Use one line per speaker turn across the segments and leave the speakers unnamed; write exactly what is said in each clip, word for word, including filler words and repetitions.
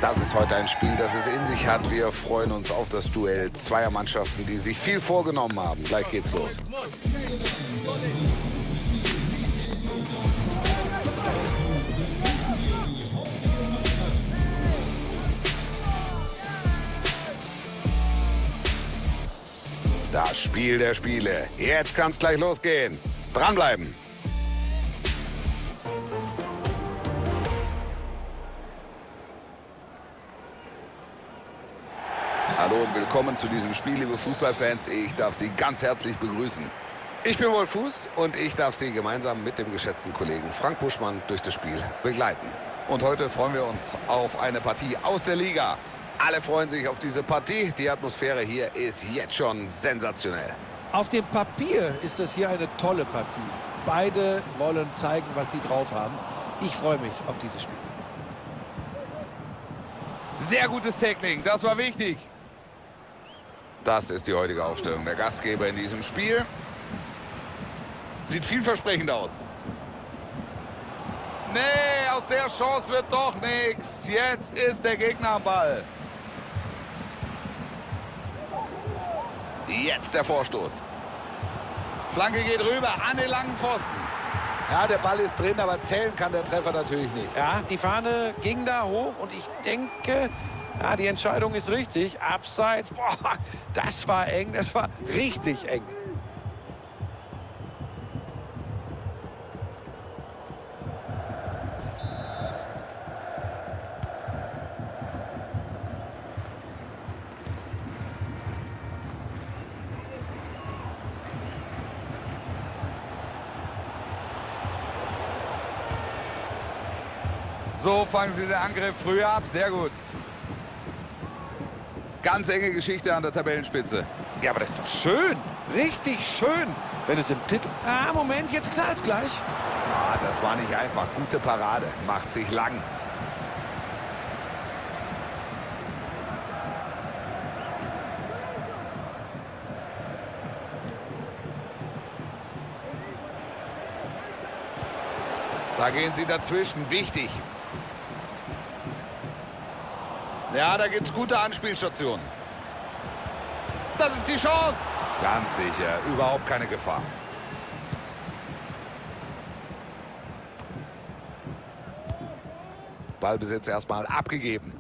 Das ist heute ein Spiel, das es in sich hat. Wir freuen uns auf das Duell zweier Mannschaften, die sich viel vorgenommen haben. Gleich geht's los. Das Spiel der Spiele. Jetzt kann's gleich losgehen. Dranbleiben. Hallo und willkommen zu diesem Spiel, liebe Fußballfans. Ich darf Sie ganz herzlich begrüßen. Ich bin Wolf Fuß und ich darf Sie gemeinsam mit dem geschätzten Kollegen Frank Buschmann durch das Spiel begleiten. Und heute freuen wir uns auf eine Partie aus der Liga. Alle freuen sich auf diese Partie. Die Atmosphäre hier ist jetzt schon sensationell.
Auf dem Papier ist das hier eine tolle Partie. Beide wollen zeigen, was sie drauf haben. Ich freue mich auf dieses Spiel.
Sehr gutes Tackling, das war wichtig.
Das ist die heutige Aufstellung der Gastgeber in diesem Spiel. Sieht vielversprechend aus.
Nee, aus der Chance wird doch nichts. Jetzt ist der Gegner am Ball.
Jetzt der Vorstoß. Flanke geht rüber an den langen Pfosten.
Ja, der Ball ist drin, aber zählen kann der Treffer natürlich nicht. Ja, die Fahne ging da hoch und ich denke, ja, die Entscheidung ist richtig. Abseits, boah, das war eng, das war richtig eng.
So fangen sie den Angriff früher ab. Sehr gut.
Ganz enge Geschichte an der Tabellenspitze.
Ja, aber das ist doch schön. Richtig schön. Wenn es im Titel... Ah, Moment, jetzt knallt's gleich.
Ah, das war nicht einfach. Gute Parade. Macht sich lang. Da gehen sie dazwischen. Wichtig. Ja, da gibt es gute Anspielstationen. Das ist die Chance. Ganz sicher, überhaupt keine Gefahr. Ballbesitz erstmal abgegeben.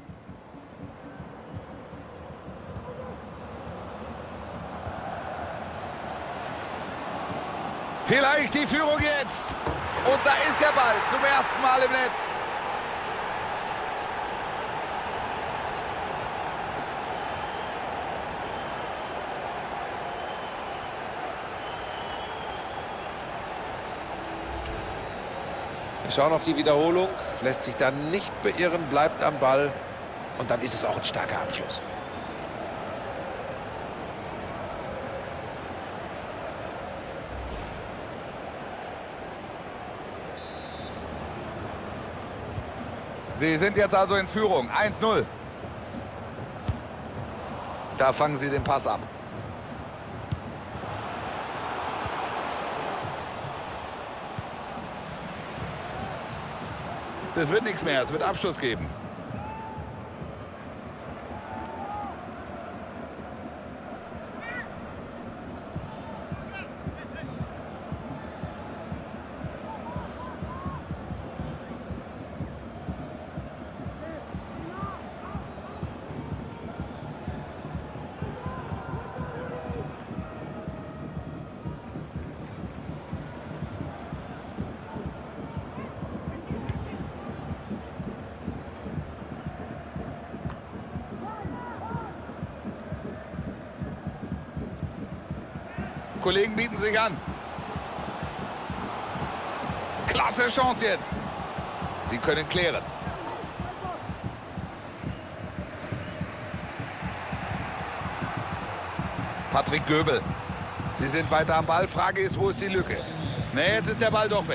Vielleicht die Führung jetzt.
Und da ist der Ball zum ersten Mal im Netz.
Wir schauen auf die Wiederholung, lässt sich dann nicht beirren, bleibt am Ball und dann ist es auch ein starker Abschluss.
Sie sind jetzt also in Führung. eins null.
Da fangen sie den Pass ab. Das wird nichts mehr, es wird Abschluss geben.
Kollegen bieten sich an. Klasse Chance jetzt.
Sie können klären. Patrick Göbel. Sie sind weiter am Ball. Frage ist, wo ist die Lücke? Ne, jetzt ist der Ball doch weg.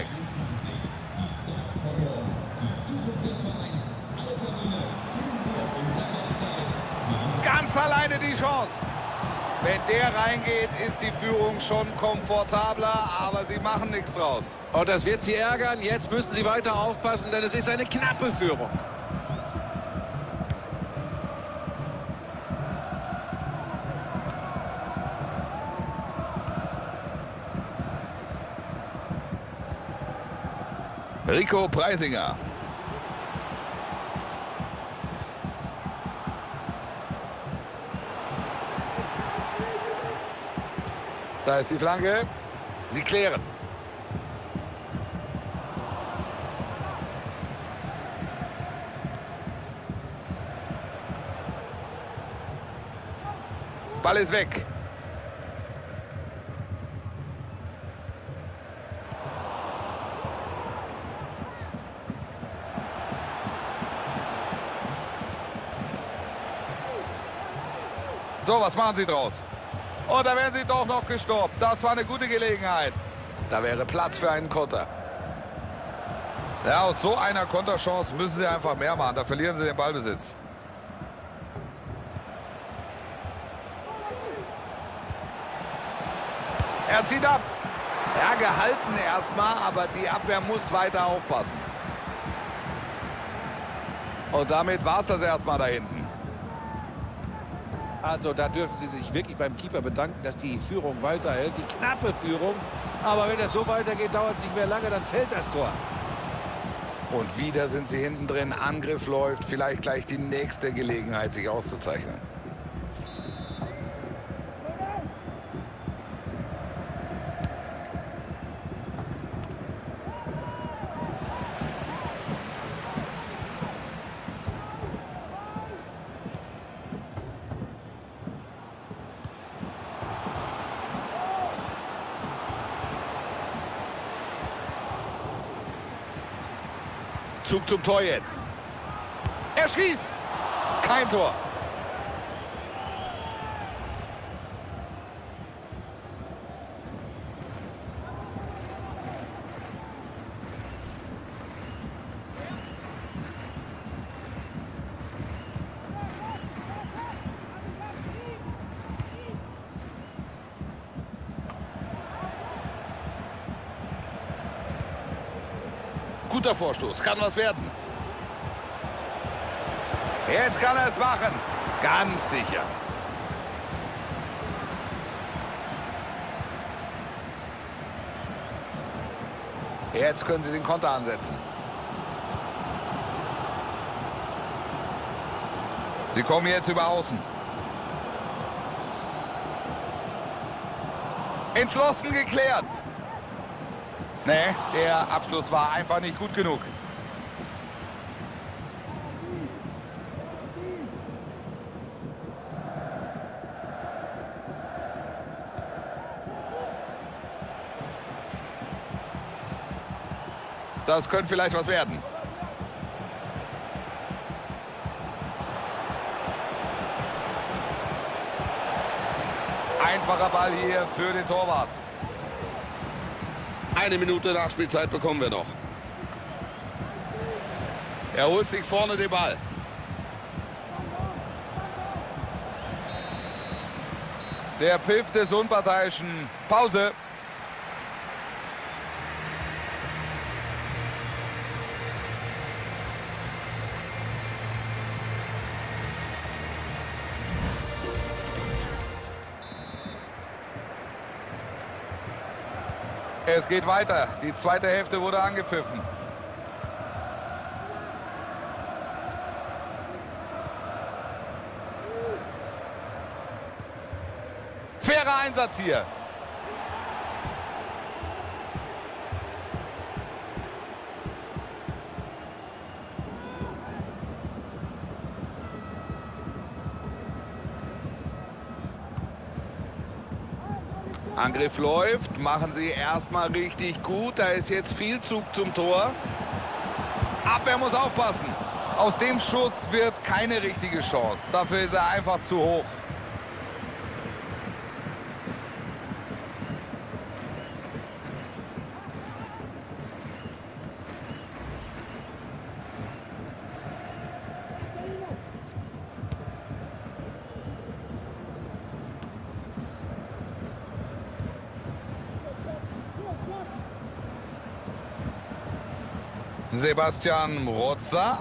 Ganz alleine die Chance. Wenn der reingeht, ist die Führung schon komfortabler, aber sie machen nichts draus.
Und das wird sie ärgern. Jetzt müssen sie weiter aufpassen, denn es ist eine knappe Führung.
Rico Preisinger.
Da ist die Flanke. Sie klären. Ball ist weg.
So, was machen Sie draus? Und da werden sie doch noch gestoppt. Das war eine gute Gelegenheit.
Da wäre Platz für einen Konter.
Ja, aus so einer Konterchance müssen sie einfach mehr machen. Da verlieren sie den Ballbesitz.
Er zieht ab. Ja, gehalten erstmal, aber die Abwehr muss weiter aufpassen. Und damit war es das erstmal da hinten.
Also da dürfen Sie sich wirklich beim Keeper bedanken, dass die Führung weiterhält. Die knappe Führung. Aber wenn es so weitergeht, dauert es nicht mehr lange, dann fällt das Tor.
Und wieder sind sie hinten drin. Angriff läuft. Vielleicht gleich die nächste Gelegenheit, sich auszuzeichnen. Zug zum Tor jetzt. Er schießt. Kein Tor. Guter Vorstoß, kann was werden. Jetzt kann er es machen. Ganz sicher. Jetzt können sie den Konter ansetzen.
Sie kommen jetzt über außen. Entschlossen geklärt. Nee, der Abschluss war einfach nicht gut genug.
Das könnte vielleicht was werden.
Einfacher Ball hier für den Torwart.
Eine Minute Nachspielzeit bekommen wir noch. Er holt sich vorne den Ball.
Der Pfiff des Unparteiischen. Pause. Es geht weiter. Die zweite Hälfte wurde angepfiffen. Fairer Einsatz hier.
Angriff läuft, machen sie erstmal richtig gut. Da ist jetzt viel Zug zum Tor. Abwehr muss aufpassen.
Aus dem Schuss wird keine richtige Chance. Dafür ist er einfach zu hoch. Sebastian Rozza.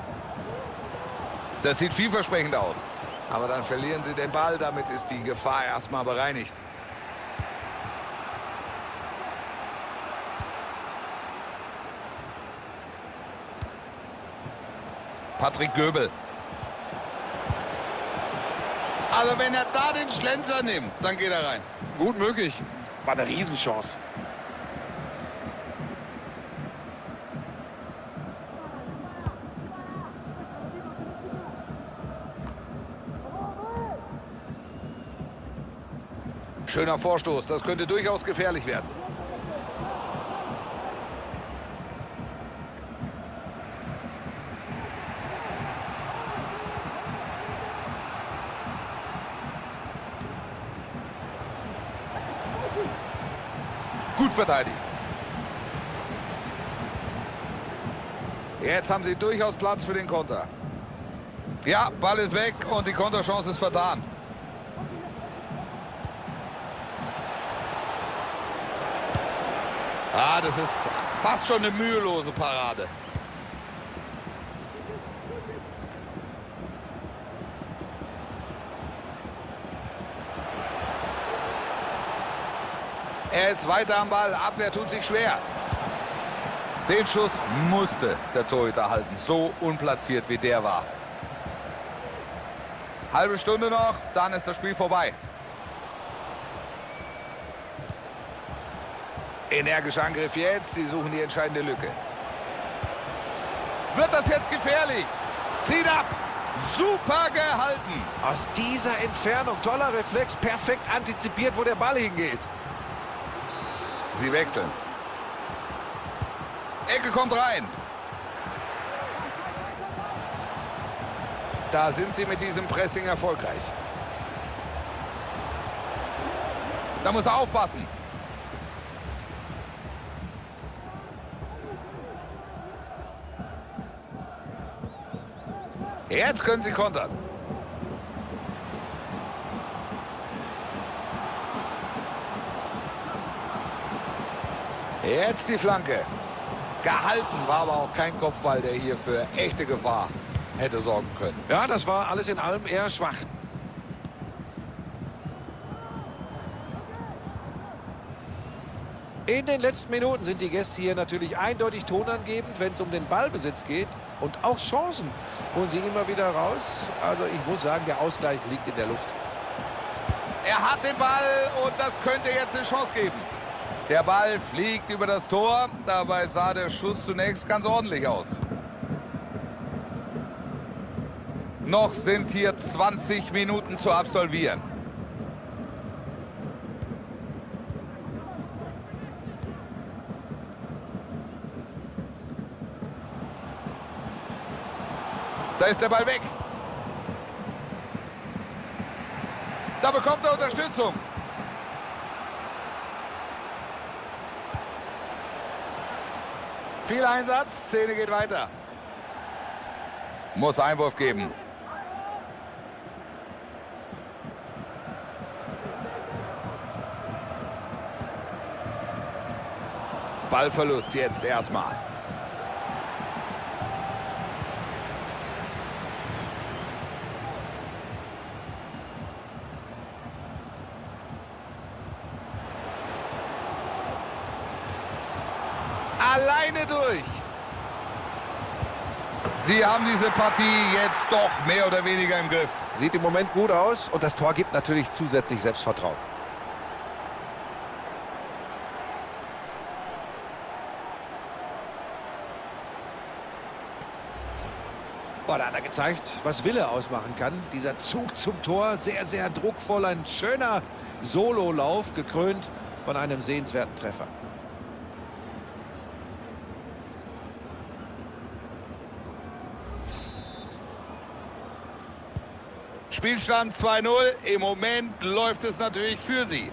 Das sieht vielversprechend aus.
Aber dann verlieren sie den Ball. Damit ist die Gefahr erstmal bereinigt.
Patrick Göbel.
Also wenn er da den Schlenzer nimmt, dann geht er rein.
Gut möglich. War eine Riesenchance.
Schöner Vorstoß, das könnte durchaus gefährlich werden.
Gut verteidigt.
Jetzt haben sie durchaus Platz für den Konter.
Ja, Ball ist weg und die Konterchance ist vertan.
Ah, das ist fast schon eine mühelose Parade. Er ist weiter am Ball. Abwehr tut sich schwer.
Den Schuss musste der Torhüter halten. So unplatziert wie der war. Halbe Stunde noch, dann ist das Spiel vorbei.
Energischer Angriff jetzt. Sie suchen die entscheidende Lücke.
Wird das jetzt gefährlich? Zieht ab. Super gehalten.
Aus dieser Entfernung, toller Reflex, perfekt antizipiert, wo der Ball hingeht.
Sie wechseln.
Ecke kommt rein.
Da sind sie mit diesem Pressing erfolgreich.
Da muss er aufpassen.
Jetzt können sie kontern. Jetzt die Flanke. Gehalten, war aber auch kein Kopfball, der hier für echte Gefahr hätte sorgen können.
Ja, das war alles in allem eher schwach.
In den letzten Minuten sind die Gäste hier natürlich eindeutig tonangebend, wenn es um den Ballbesitz geht. Und auch Chancen holen sie immer wieder raus. Also ich muss sagen, der Ausgleich liegt in der Luft.
Er hat den Ball und das könnte jetzt eine Chance geben. Der Ball fliegt über das Tor. Dabei sah der Schuss zunächst ganz ordentlich aus. Noch sind hier zwanzig Minuten zu absolvieren. Da ist der Ball weg. Da bekommt er Unterstützung.
Viel Einsatz, Szene geht weiter.
Muss Einwurf geben.
Ballverlust jetzt erstmal. Alleine durch.
Sie haben diese Partie jetzt doch mehr oder weniger im Griff.
Sieht im Moment gut aus und das Tor gibt natürlich zusätzlich Selbstvertrauen. Boah, da hat er gezeigt, was Wille ausmachen kann. Dieser Zug zum Tor, sehr, sehr druckvoll. Ein schöner Sololauf, gekrönt von einem sehenswerten Treffer.
Spielstand zwei null. Im Moment läuft es natürlich für sie.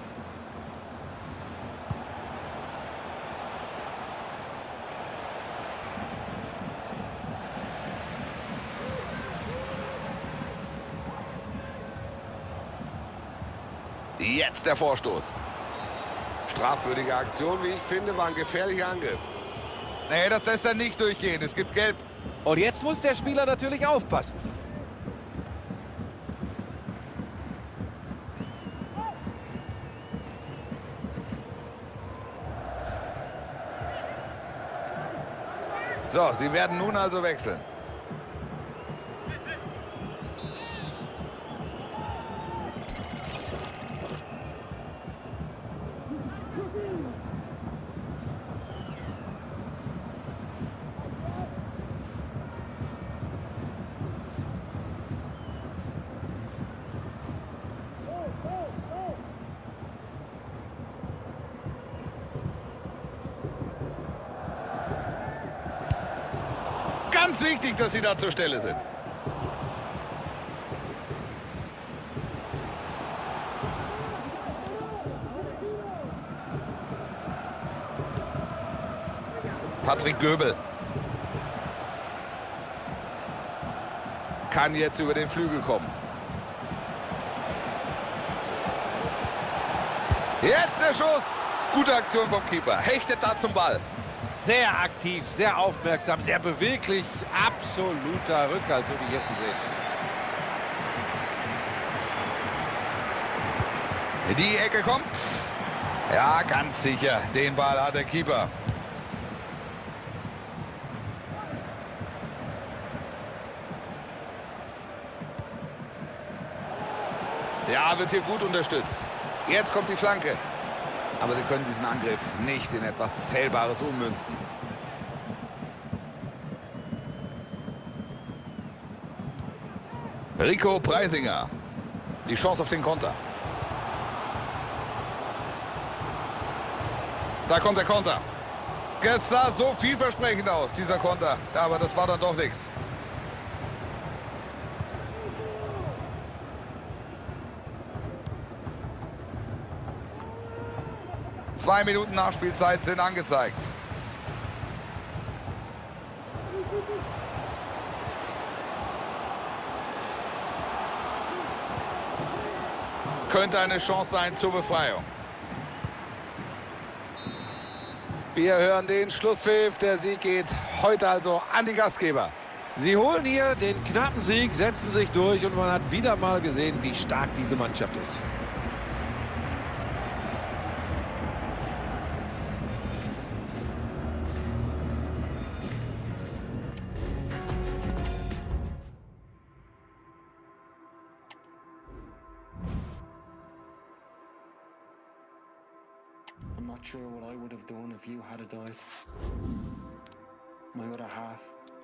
Jetzt der Vorstoß. Strafwürdige Aktion, wie ich finde, war ein gefährlicher Angriff.
Nee, das lässt er nicht durchgehen. Es gibt Gelb.
Und jetzt muss der Spieler natürlich aufpassen.
So, sie werden nun also wechseln. Ganz wichtig, dass sie da zur Stelle sind. Patrick Göbel kann jetzt über den Flügel kommen. Jetzt der Schuss. Gute Aktion vom Keeper. Hechtet da zum Ball.
Sehr aktiv, sehr aufmerksam, sehr beweglich. Absoluter Rückhalt, so wie hier zu sehen.
Die Ecke kommt. Ja, ganz sicher. Den Ball hat der Keeper. Ja, wird hier gut unterstützt. Jetzt kommt die Flanke. Aber sie können diesen Angriff nicht in etwas Zählbares ummünzen. Rico Preisinger. Die Chance auf den Konter. Da kommt der Konter. Es sah so vielversprechend aus, dieser Konter. Aber das war dann doch nichts. Zwei Minuten Nachspielzeit sind angezeigt. Könnte eine Chance sein zur Befreiung. Wir hören den Schlusspfiff. Der Sieg geht heute also an die Gastgeber.
Sie holen hier den knappen Sieg, setzen sich durch und man hat wieder mal gesehen, wie stark diese Mannschaft ist.
I'm not sure what I would have done if you had died. My other half.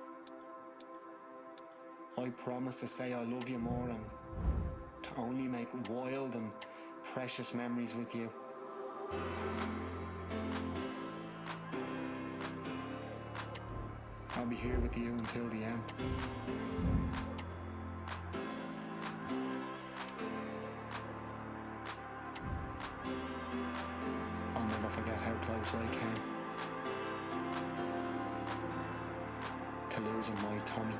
I promise to say I love you more and to only make wild and precious memories with you. I'll be here with you until the end. I'll never forget how close I came to losing my Tommy.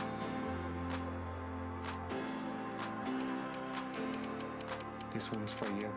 This one's for you.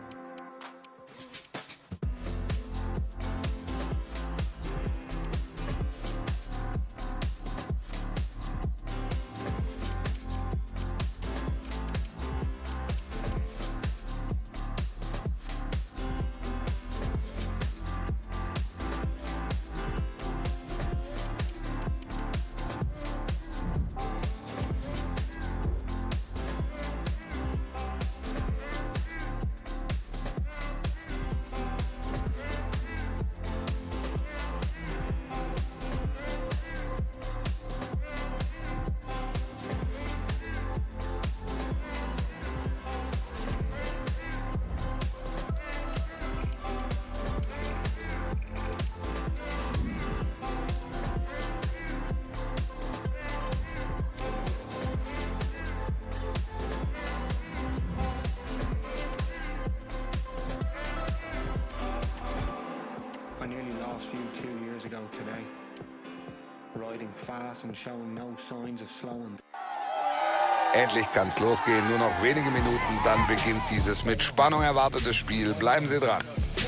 You two years ago today, riding fast and showing no signs of slowing.
Endlich kann es losgehen. Nur noch wenige Minuten, dann beginnt dieses mit Spannung erwartete Spiel. Bleiben Sie dran.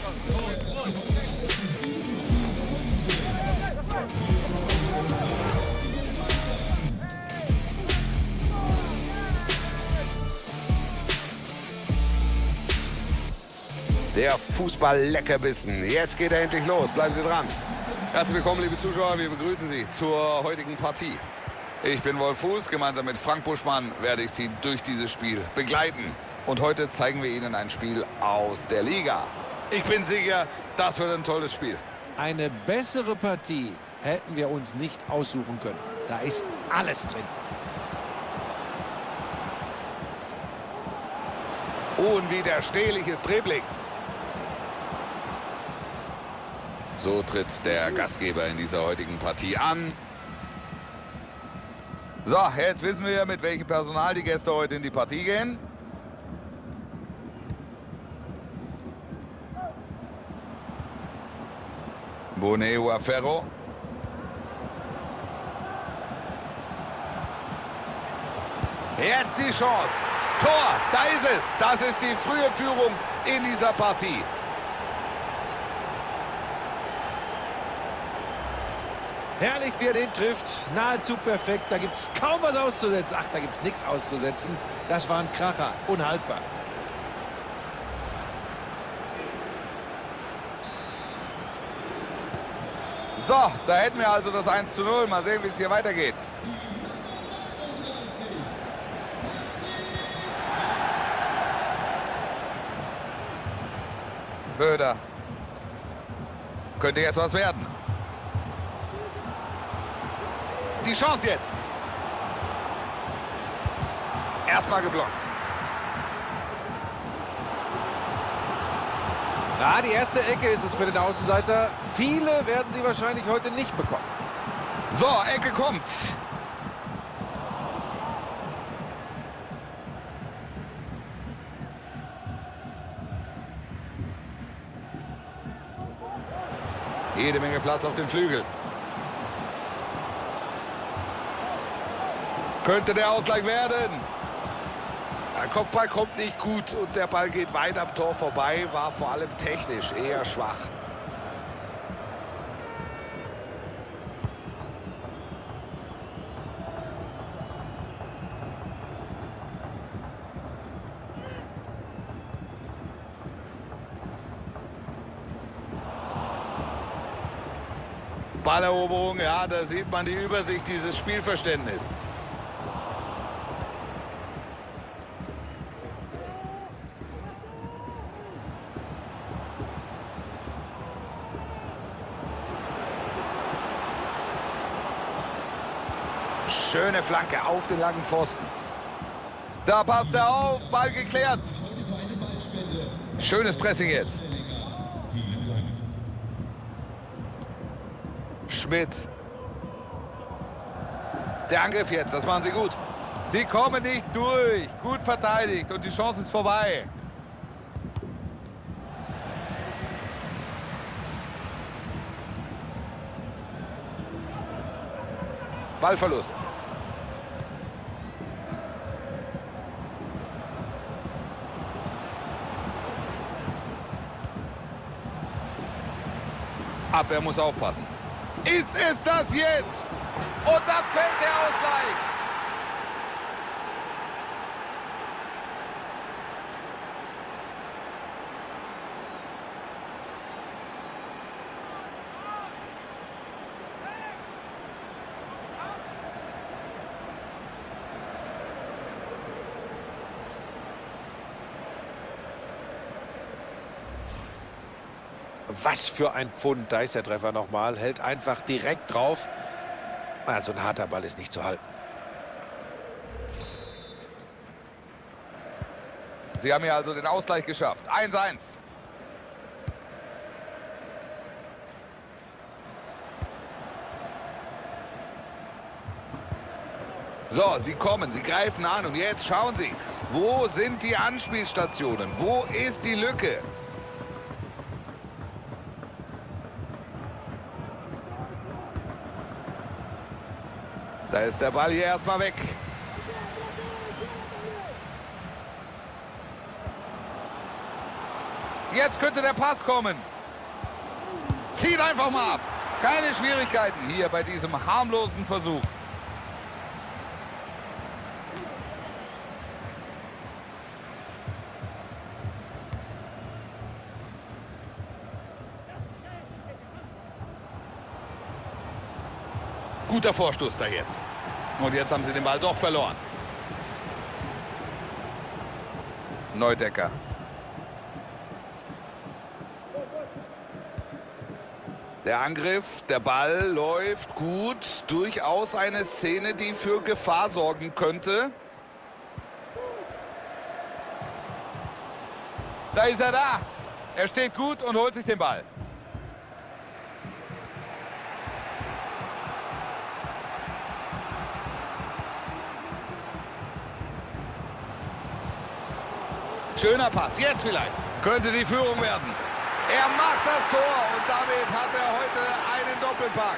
Der Fußball-Leckerbissen. Jetzt geht er endlich los. Bleiben Sie dran. Herzlich willkommen, liebe Zuschauer. Wir begrüßen Sie zur heutigen Partie. Ich bin Wolf Fuß. Gemeinsam mit Frank Buschmann werde ich Sie durch dieses Spiel begleiten. Und heute zeigen wir Ihnen ein Spiel aus der Liga. Ich bin sicher, das wird ein tolles Spiel.
Eine bessere Partie hätten wir uns nicht aussuchen können. Da ist alles drin.
Unwiderstehliches Dribbling. So tritt der Gastgeber in dieser heutigen Partie an.
So, jetzt wissen wir, mit welchem Personal die Gäste heute in die Partie gehen. Boneo Ferro.
Jetzt die Chance. Tor, da ist es. Das ist die frühe Führung in dieser Partie.
Herrlich, wie er den trifft. Nahezu perfekt. Da gibt es kaum was auszusetzen. Ach, da gibt es nichts auszusetzen. Das war ein Kracher. Unhaltbar.
So, da hätten wir also das eins zu null. Mal sehen, wie es hier weitergeht. Böder. Könnte jetzt was werden.
Die Chance jetzt. Erstmal geblockt.
Ja, die erste Ecke ist es für den Außenseiter. Viele werden sie wahrscheinlich heute nicht bekommen.
So, Ecke kommt. Jede Menge Platz auf dem Flügel. Könnte der Ausgleich werden. Der Kopfball kommt nicht gut und der Ball geht weit am Tor vorbei. War vor allem technisch eher schwach. Balleroberung, ja, da sieht man die Übersicht, dieses Spielverständnis. Schöne Flanke auf den langen Pfosten.
Da passt er auf, Ball geklärt.
Schönes Pressing jetzt. Schmidt. Der Angriff jetzt, das machen sie gut.
Sie kommen nicht durch. Gut verteidigt und die Chance ist vorbei.
Ballverlust. Abwehr muss aufpassen. Ist es das jetzt?
Und dann fällt der Ausgleich.
Was für ein Pfund. Da ist der Treffer nochmal. Hält einfach direkt drauf. Also ein harter Ball ist nicht zu halten.
Sie haben hier also den Ausgleich geschafft. eins eins.
So, sie kommen, sie greifen an und jetzt schauen Sie, wo sind die Anspielstationen? Wo ist die Lücke? Da ist der Ball hier erstmal weg.
Jetzt könnte der Pass kommen.
Zieht einfach mal ab.
Keine Schwierigkeiten hier bei diesem harmlosen Versuch.
Guter Vorstoß da jetzt. Und jetzt haben sie den Ball doch verloren.
Neudecker.
Der Angriff, der Ball läuft gut. Durchaus eine Szene, die für Gefahr sorgen könnte.
Da ist er da. Er steht gut und holt sich den Ball.
Schöner Pass, jetzt vielleicht.
Könnte die Führung werden. Er macht das Tor und damit hat er heute einen Doppelpack.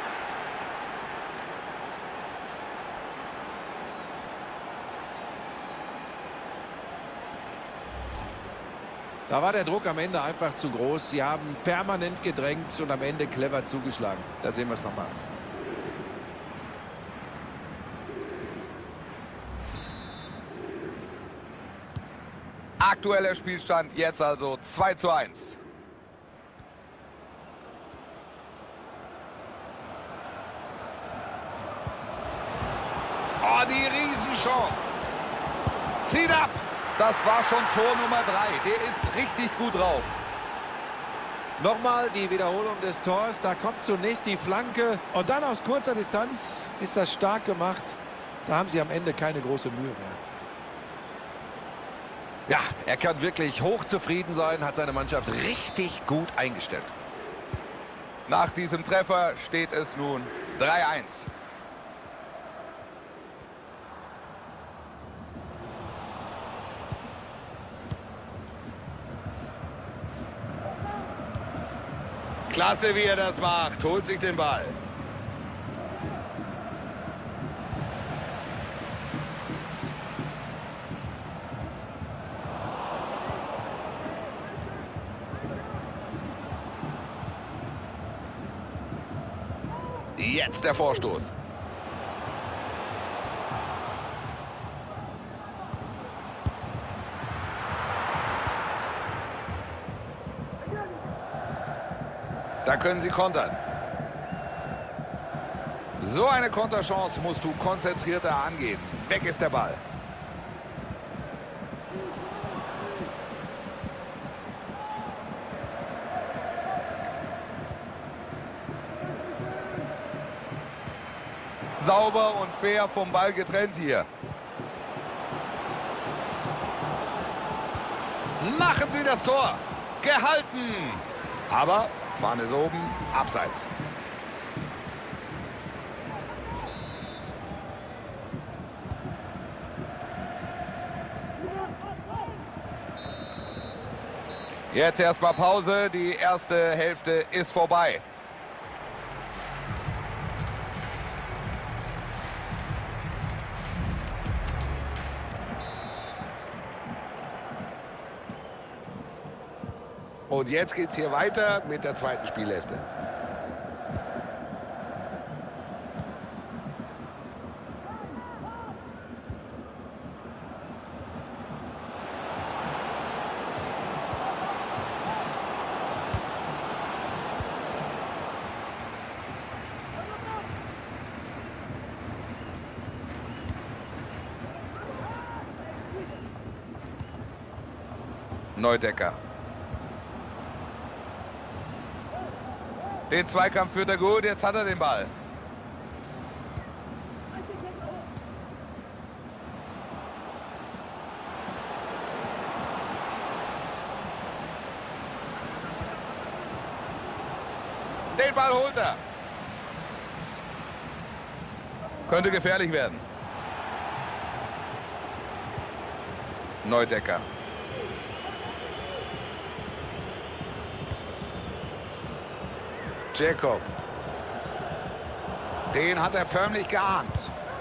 Da war der Druck am Ende einfach zu groß. Sie haben permanent gedrängt und am Ende clever zugeschlagen. Da sehen wir es nochmal.
Aktueller Spielstand jetzt also zwei zu eins. Oh, die Riesenchance. Zieht ab. Das war schon Tor Nummer drei. Der ist richtig gut drauf.
Nochmal die Wiederholung des Tors. Da kommt zunächst die Flanke und dann aus kurzer Distanz ist das stark gemacht. Da haben sie am Ende keine große Mühe mehr.
Ja, er kann wirklich hochzufrieden sein, hat seine Mannschaft richtig gut eingestellt.
Nach diesem Treffer steht es nun drei eins.
Klasse, wie er das macht. Holt sich den Ball. Jetzt der Vorstoß. Da können sie kontern. So eine Konterchance musst du konzentrierter angehen. Weg ist der Ball.
Sauber und fair vom Ball getrennt hier.
Machen sie das Tor. Gehalten. Aber Fahne ist oben, abseits.
Jetzt erstmal Pause. Die erste Hälfte ist vorbei.
Und jetzt geht es hier weiter mit der zweiten Spielhälfte.
Neudecker. Den Zweikampf führt er gut, jetzt hat er den Ball. Den Ball holt er. Könnte gefährlich werden. Neudecker.
Jacob. Den hat er förmlich geahnt.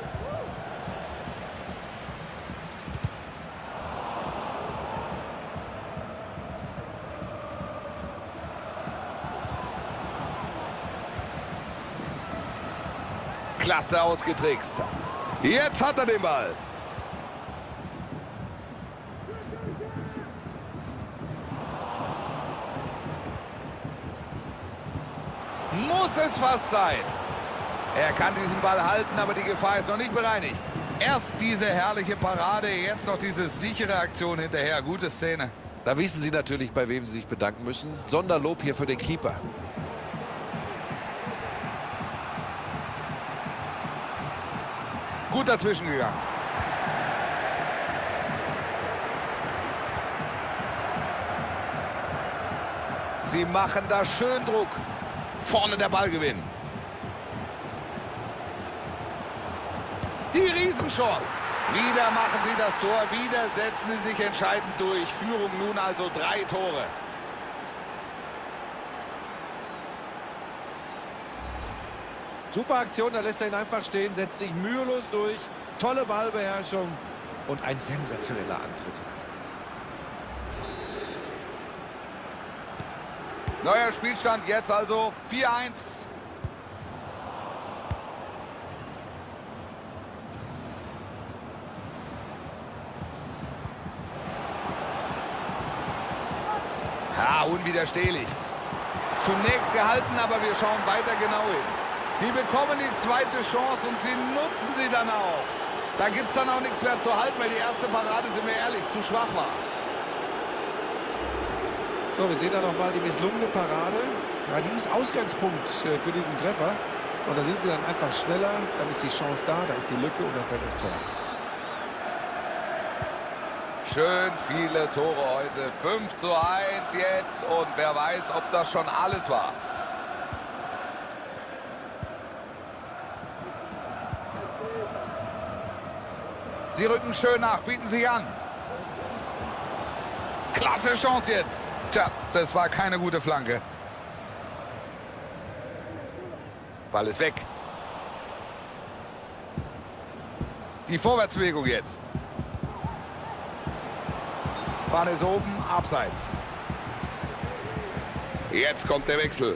Klasse ausgetrickst. Jetzt hat er den Ball. Muss es fast sein. Er kann diesen Ball halten, aber die Gefahr ist noch nicht bereinigt.
Erst diese herrliche Parade, jetzt noch diese sichere Aktion hinterher. Gute Szene.
Da wissen sie natürlich, bei wem sie sich bedanken müssen. Sonderlob hier für den Keeper.
Gut dazwischen gegangen. Sie machen da schön Druck. Vorne der Ballgewinn. Die Riesenchance.
Wieder machen sie das Tor, wieder setzen sie sich entscheidend durch. Führung nun also drei Tore.
Super Aktion, da lässt er ihn einfach stehen, setzt sich mühelos durch. Tolle Ballbeherrschung und ein sensationeller Antritt.
Neuer Spielstand jetzt also vier eins. Ja, unwiderstehlich. Zunächst gehalten, aber wir schauen weiter genau hin. Sie bekommen die zweite Chance und sie nutzen sie dann auch. Da gibt es dann auch nichts mehr zu halten, weil die erste Parade, sind wir ehrlich, zu schwach war.
So, wir sehen da nochmal die misslungene Parade. Ja, die ist Ausgangspunkt äh, für diesen Treffer. Und da sind sie dann einfach schneller, dann ist die Chance da, da ist die Lücke und dann fällt das Tor.
Schön viele Tore heute. fünf zu eins jetzt und wer weiß, ob das schon alles war. Sie rücken schön nach, bieten sich an. Klasse Chance jetzt. Tja, das war keine gute Flanke. Ball ist weg. Die Vorwärtsbewegung jetzt.
Fahne ist oben, abseits. Jetzt kommt der Wechsel.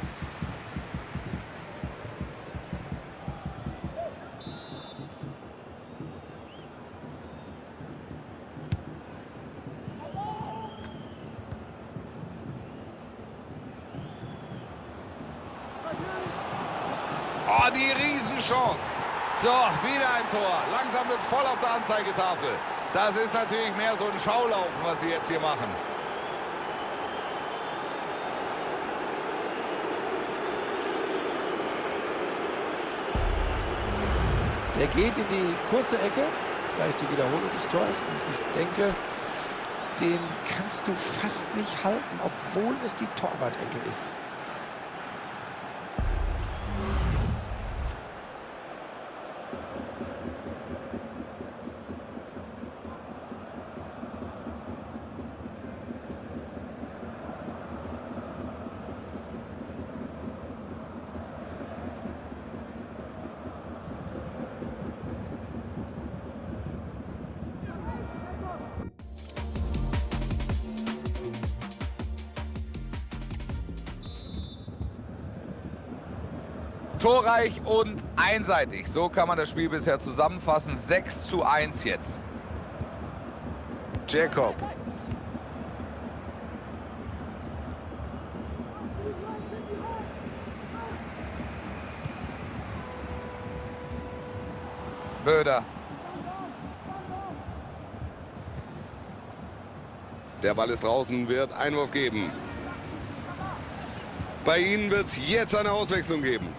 Oh, die Riesenchance. So, wieder ein Tor. Langsam wird es voll auf der Anzeigetafel. Das ist natürlich mehr so ein Schaulaufen, was sie jetzt hier machen.
Der geht in die kurze Ecke. Da ist die Wiederholung des Tors. Und ich denke, den kannst du fast nicht halten, obwohl es die Torwart-Ecke ist.
Torreich und einseitig. So kann man das Spiel bisher zusammenfassen. sechs zu eins jetzt.
Jacob.
Böder.
Der Ball ist draußen, wird Einwurf geben. Bei ihnen wird es jetzt eine Auswechslung geben.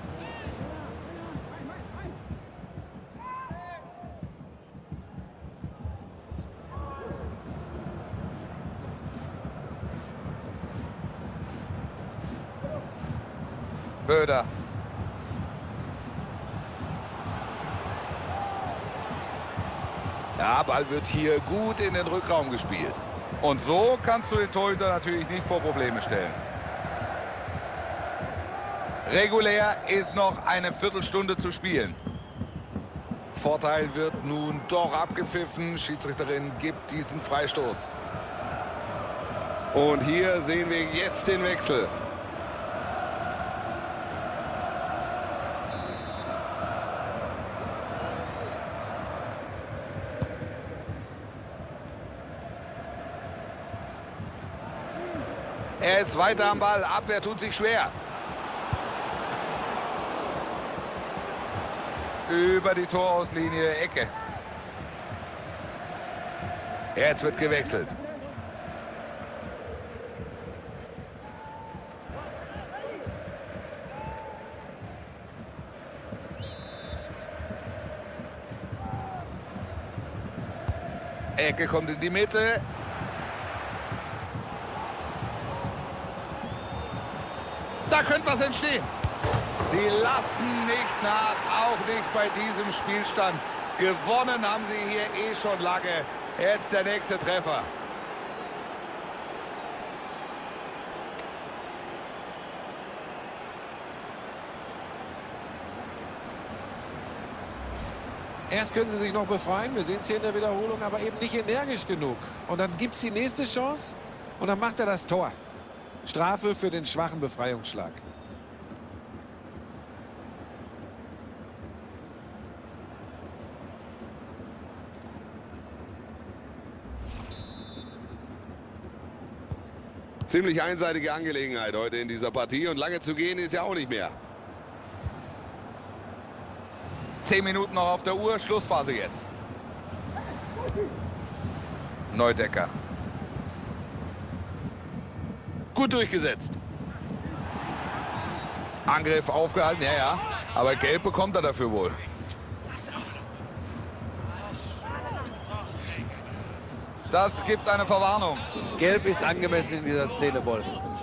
Böder.
Ja, Ball wird hier gut in den Rückraum gespielt.
Und so kannst du den Torhüter natürlich nicht vor Probleme stellen. Regulär ist noch eine Viertelstunde zu spielen.
Vorteil wird nun doch abgepfiffen. Schiedsrichterin gibt diesen Freistoß. Und hier sehen wir jetzt den Wechsel.
Er ist weiter am Ball. Abwehr tut sich schwer. Über die Torauslinie, Ecke.
Jetzt wird gewechselt. Ecke kommt in die Mitte.
Da könnte was entstehen. Sie lassen nicht nach, auch nicht bei diesem Spielstand. Gewonnen haben sie hier eh schon lange. Jetzt der nächste Treffer.
Erst können sie sich noch befreien, wir sehen es hier in der Wiederholung, aber eben nicht energisch genug. Und dann gibt es die nächste Chance und dann macht er das Tor. Strafe für den schwachen Befreiungsschlag.
Ziemlich einseitige Angelegenheit heute in dieser Partie und lange zu gehen ist ja auch nicht mehr.
Zehn Minuten noch auf der Uhr, Schlussphase jetzt. Neudecker. Gut durchgesetzt. Angriff aufgehalten, ja, ja. Aber gelb bekommt er dafür wohl. Das gibt eine Verwarnung.
Gelb ist angemessen in dieser Szene, Wolf.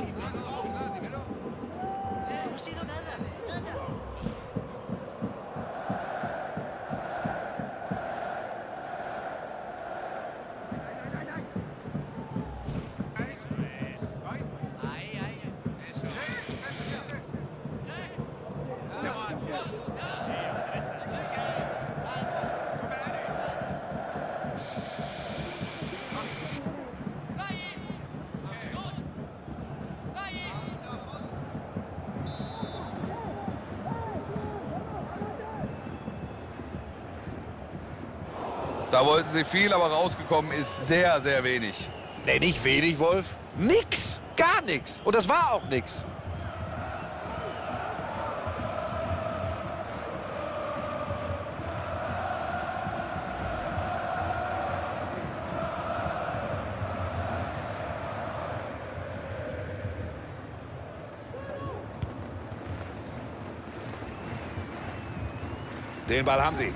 Da wollten sie viel, aber rausgekommen ist sehr, sehr wenig.
Nee, nicht wenig, Wolf. Nix. Gar nichts. Und das war auch nix.
Den Ball haben sie.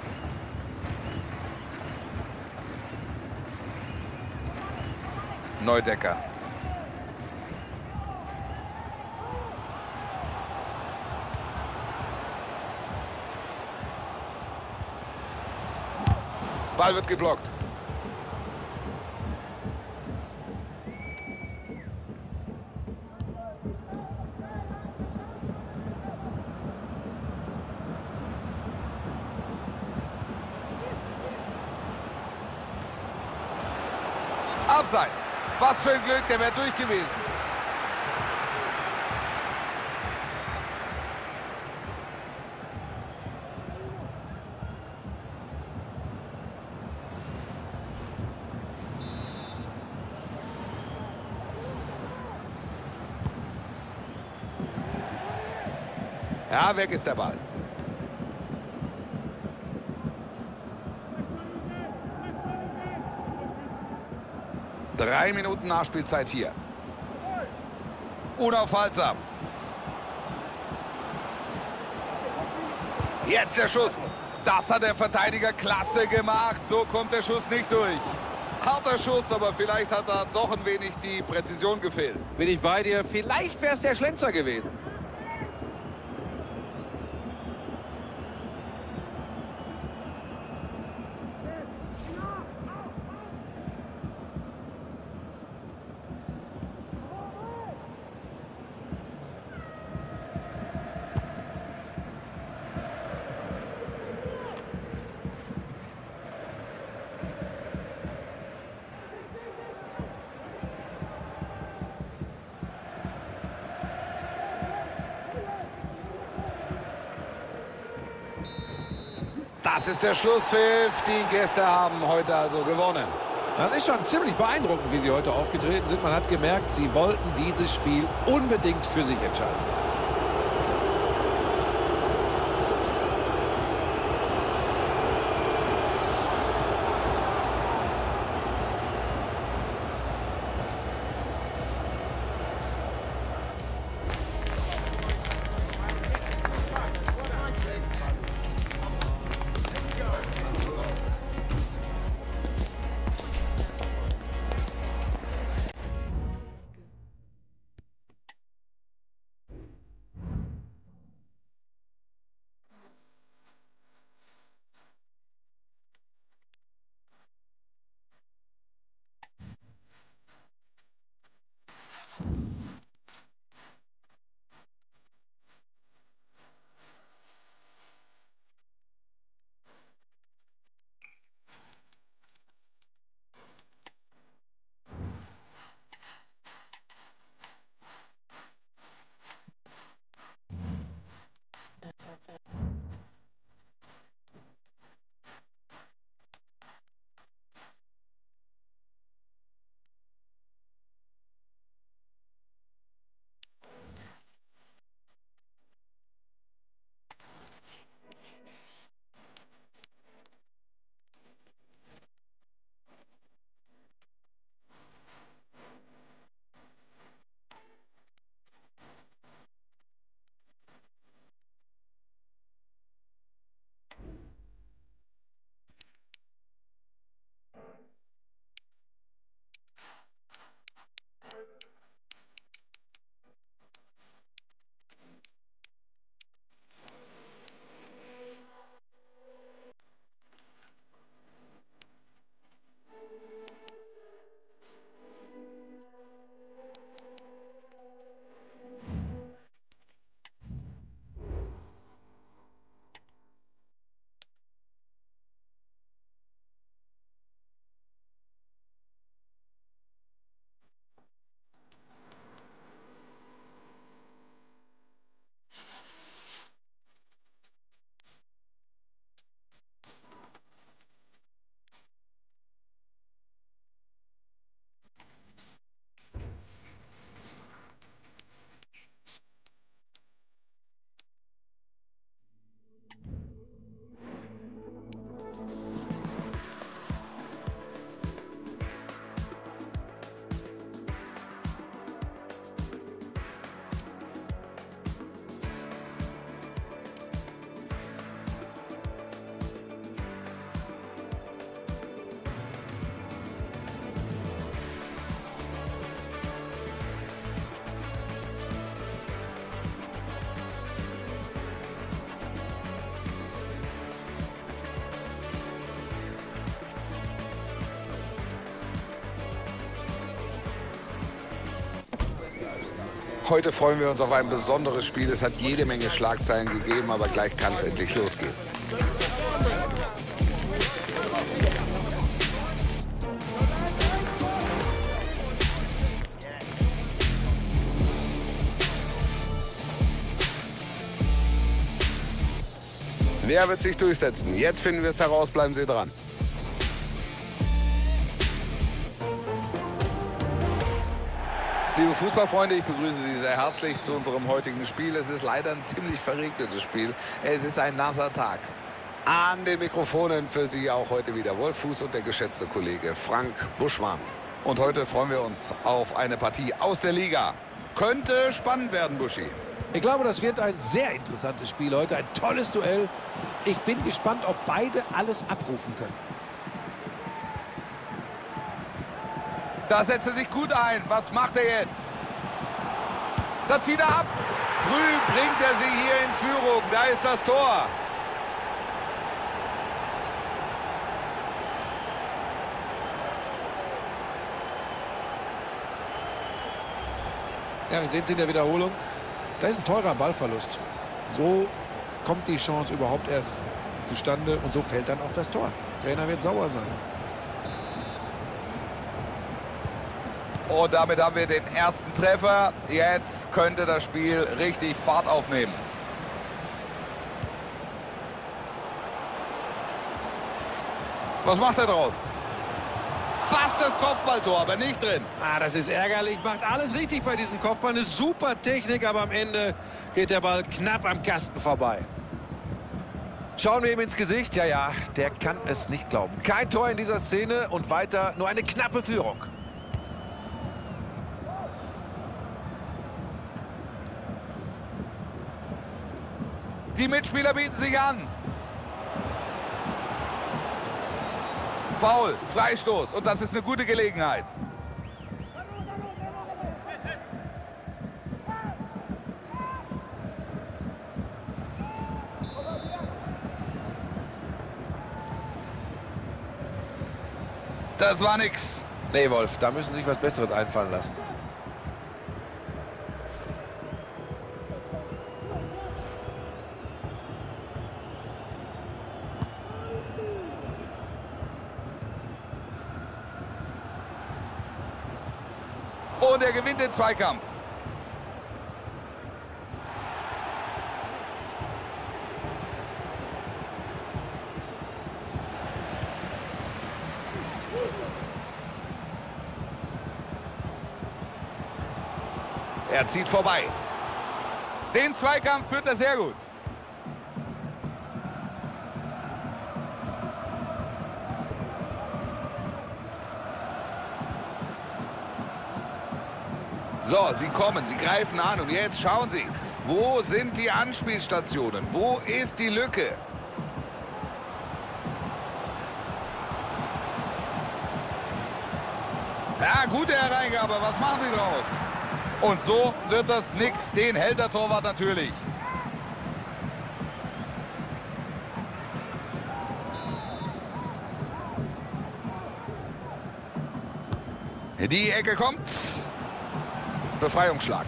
Neudecker. Ball wird geblockt. Abseits. Was für ein Glück, der wäre durch gewesen. Ja, weg ist der Ball. Drei Minuten Nachspielzeit hier. Unaufhaltsam. Jetzt der Schuss. Das hat der Verteidiger klasse gemacht. So kommt der Schuss nicht durch. Harter Schuss, aber vielleicht hat da doch ein wenig die Präzision gefehlt.
Bin ich bei dir. Vielleicht wäre es der Schlenzer gewesen.
Das ist der Schlusspfiff. Die Gäste haben heute also gewonnen.
Das ist schon ziemlich beeindruckend, wie sie heute aufgetreten sind. Man hat gemerkt, sie wollten dieses Spiel unbedingt für sich entscheiden.
Heute freuen wir uns auf ein besonderes Spiel. Es hat jede Menge Schlagzeilen gegeben, aber gleich kann es endlich losgehen. Wer wird sich durchsetzen? Jetzt finden wir es heraus, bleiben Sie dran. Liebe Fußballfreunde, ich begrüße Sie sehr herzlich zu unserem heutigen Spiel. Es ist leider ein ziemlich verregnetes Spiel. Es ist ein nasser Tag. An den Mikrofonen für Sie auch heute wieder Wolf Fuß und der geschätzte Kollege Frank Buschmann. Und heute freuen wir uns auf eine Partie aus der Liga. Könnte spannend werden, Buschi.
Ich glaube, das wird ein sehr interessantes Spiel heute. Ein tolles Duell. Ich bin gespannt, ob beide alles abrufen können.
Da setzt er sich gut ein. Was macht er jetzt? Da zieht er ab. Früh bringt er sie hier in Führung. Da ist das Tor.
Ja, wir sehen es in der Wiederholung. Da ist ein teurer Ballverlust. So kommt die Chance überhaupt erst zustande und so fällt dann auch das Tor. Der Trainer wird sauer sein.
Und damit haben wir den ersten Treffer. Jetzt könnte das Spiel richtig Fahrt aufnehmen. Was macht er draus? Fast das Kopfballtor, aber nicht drin.
Ah, das ist ärgerlich. Macht alles richtig bei diesem Kopfball. Eine super Technik, aber am Ende geht der Ball knapp am Kasten vorbei. Schauen wir ihm ins Gesicht. Ja, ja, der kann es nicht glauben. Kein Tor in dieser Szene und weiter nur eine knappe Führung.
Die Mitspieler bieten sich an. Foul, Freistoß und das ist eine gute Gelegenheit. Das war nix.
Nee, Wolf, da müssen Sie sich was Besseres einfallen lassen.
Und er gewinnt den Zweikampf. Er zieht vorbei. Den Zweikampf führt er sehr gut. So, sie kommen, sie greifen an und jetzt schauen Sie, wo sind die Anspielstationen? Wo ist die Lücke? Ja, gute Hereingabe, was machen Sie draus? Und so wird das nix, den hält der Torwart natürlich. Die Ecke kommt. Befreiungsschlag.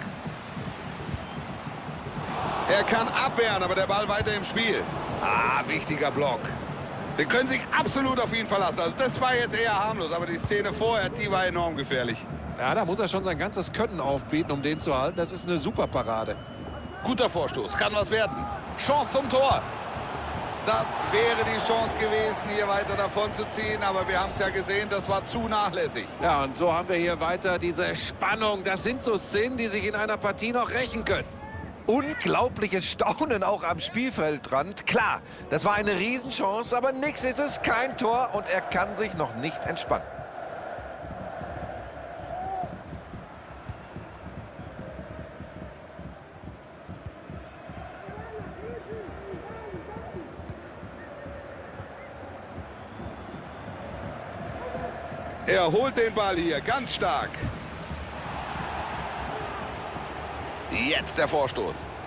Er kann abwehren, aber der Ball weiter im Spiel. Ah, wichtiger Block. Sie können sich absolut auf ihn verlassen. Also das war jetzt eher harmlos, aber die Szene vorher, die war enorm gefährlich.
Ja, da muss er schon sein ganzes Können aufbieten, um den zu halten. Das ist eine super Parade.
Guter Vorstoß, kann was werden. Chance zum Tor. Das wäre die Chance gewesen, hier weiter davon zu ziehen. Aber wir haben es ja gesehen, das war zu nachlässig.
Ja, und so haben wir hier weiter diese Spannung. Das sind so Szenen, die sich in einer Partie noch rächen können. Unglaubliches Staunen auch am Spielfeldrand. Klar, das war eine Riesenchance, aber nix ist es, kein Tor und er kann sich noch nicht entspannen.
Er holt den Ball hier ganz stark. Jetzt der Vorstoß.